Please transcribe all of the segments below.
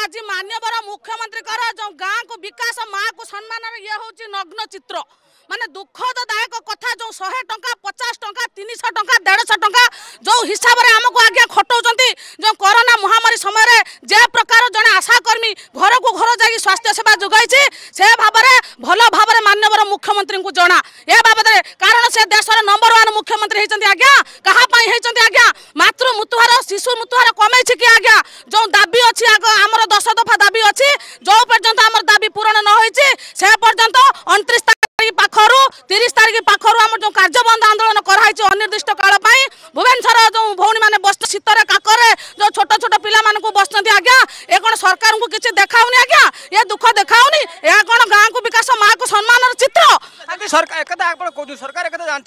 आज मान्यवर मुख्यमंत्री जो गाँ को विकास माँ को सम्मान ये हूँ नग्न चित्र माने दुखदायक कथा जो 100 टंका 50 टंका 300 टंका 150 टंका जो हिसाब से आमको आज्ञा खटाऊँ जो कोरोना महामारी समय जे प्रकार जड़े आशाकर्मी घर को घर जा स्वास्थ्य सेवा जोगाई से भाव में भल भाव में मान्यवर मुख्यमंत्री को जना ए बाबद कारण से देशर नंबर 1 मुख्यमंत्री होती आज्ञा कहाँ आज्ञा मातृ मृत्युहार शिशु मृत्युहार कमे कि आज्ञा जो दाबी अच्छी आमर 10 दफा दाबी अच्छी जो पर्यंत आम दाबी पूरण न से पर्यंत 29 पाखर 30 तारीख पाखर आम जो कार्यबंद आंदोलन कराई अनिर्दिष्ट काल भुवनेश्वर जो भौणी मैंने बस शीतर काकरे जो छोट छोट पिला बस आज्ञा ये कौन सरकार को किसी देखाऊनी आज्ञा ये दुख देखाऊनी यह कौन गाँ को विकास माँ को सम्मान चित्र सरकार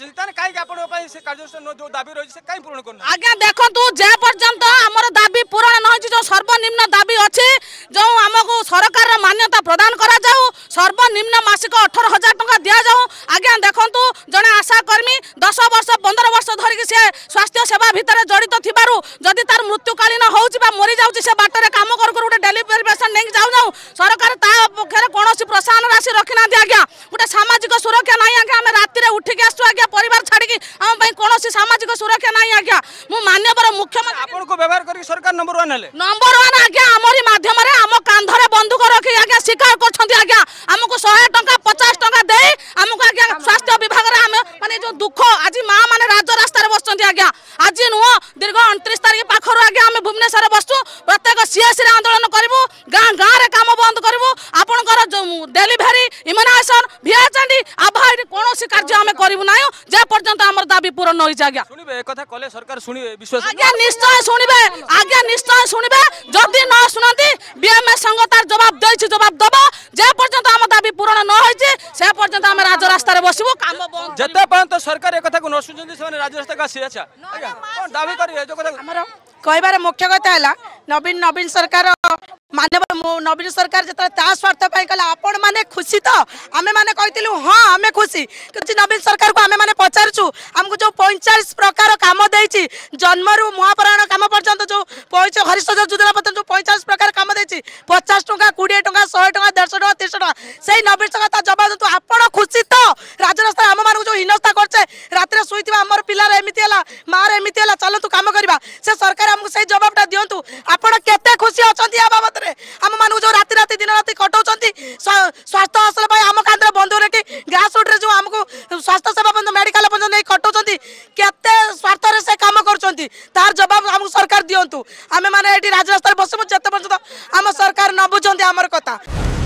आज्ञा देखु जे पर्यंत आमर दाबी पूरण न जो सर्वनिम्न दाबी अच्छी जो आमको सरकार मान्यता प्रदान करा जाऊ सर्वनिम्न मासिक 18,000 टंका दि जाऊ आज्ञा देखु जड़े आशाकर्मी 10 वर्ष 15 वर्ष धरिक से स्वास्थ्य सेवा भितर जड़ित थिबारु जदि तार मृत्युकालीन होउछि बा मरि जाउछि से बाटर काम कर गोटे डेलीवरी पेशेंट नहीं जाऊ जाऊ सरकार ता पक्षरे कोनोसी प्रोत्साहन राशि रखिना दि आज्ञा गोटे सामाजिक सुरक्षा नहीं आज्ञा आम राति उठिक आसु आज्ञा परिवार छाड़ी आम कोनोसी सामाजिक सुरक्षा नहीं आज्ञा मु मान्यवर मुख्यमंत्री आपन को व्यवहार करी सरकार नंबर 1 हेले नंबर 1 आज्ञा हमरी माध्यम रे हम कांधरे बंदूक रखी आज्ञा स्वीकार करछंती आज्ञा हमको 100 टंका 50 टंका दे हमको आज्ञा स्वास्थ्य विभाग रे हम माने जो दुख आज मां माने राज रास्ता रे बसछंती आज्ञा आज नुह दीर्घ 29 तारीख पाखर आज्ञा हम भुवनेश्वर बसु प्रत्येक सीएस रे आंदोलन करबू गां गां रे काम बंद करबू आपनकर डेलीवरी इम्यूनाइजेशन भिआचंडी आभा कोनोसी कार्य हम करबू नायो जे पर्यंत हमर दाबी पूर्ण न होई जाग्या सुनिबे ए कथा कले सरकार सुनिबे विश्वास आज्ञा निश्चय सुनिबे जदि न सुनंती बीएमएस संघ तार जवाब देछि जवाब दबा जे पर्यंत हम दाबी पूर्ण न होई जे से पर्यंत हम राज रास्ता रे बसिबो काम बंद जते पर्यंत सरकार ए कथा को न सुनजंती से राज रास्ता का से अच्छा आज्ञा कोन दाबी करी जो कथा हमर कहबार मुख्य कथा है नवीन सरकार मानव नवीन सरकार जो ता स्वार्थ कला आपण मैंने खुशी तो आम मैंने कहूँ हाँ आम खुशी कि नवीन सरकार को आम मैंने पचारचु आमको जो 45 प्रकार काम देती जन्मरू महापरायण काम पर्यंत जो हरीश योजना पर्यंत जो 45 प्रकार काम देती 50 टंका 20 टंका 100 टंका 150 टंका 300 टंका से नवीन सरकार जवाब दू आपण खुशी तो राजरास्ता आम मान जो हिनस्ता करचे रात शुई आमर पिलार एमती है माँ एमती है चलतु काम करवा से सरकार आमको से जवाबटा दिंतु आपड़ केते खुशी अच्छा या बाबद आम मान जो राति राति दिन राति कटाऊँ स्वास्थ्य हासिल आम कांद्रे बंधु रखी ग्रास रूट जो आमको स्वास्थ्य सेवा मेडिकल नहीं कटाऊँ केते स्वार्थ से काम कर जवाब आमको सरकार दिंतु आम मैंने राजरास्ता बसमु जिते पर्यटन आम सरकार न बुझे आमर कथा।